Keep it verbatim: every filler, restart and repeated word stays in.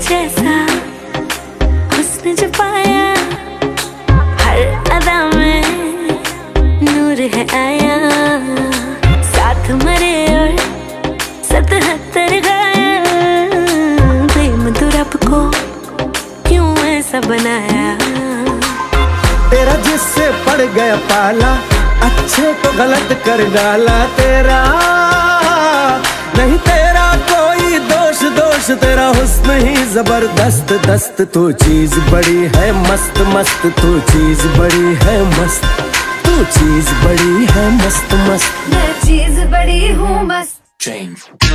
जैसा हुस्न जो पाया, हर अदा में नूर है आया। साथ मरे और सतहत्तर गाया, प्रेम तो रब को क्यों ऐसा बनाया। तेरा जिससे पड़ गया पाला, अच्छे को गलत कर डाला। तेरा नहीं तेरा कोई दोष, दोष तेरा हुस्न ही जबरदस्त दस्त। तू चीज बड़ी है मस्त मस्त, तू चीज बड़ी है मस्त, तू चीज बड़ी है मस्त मस्त। मैं चीज बड़ी हूँ मस्त। Change.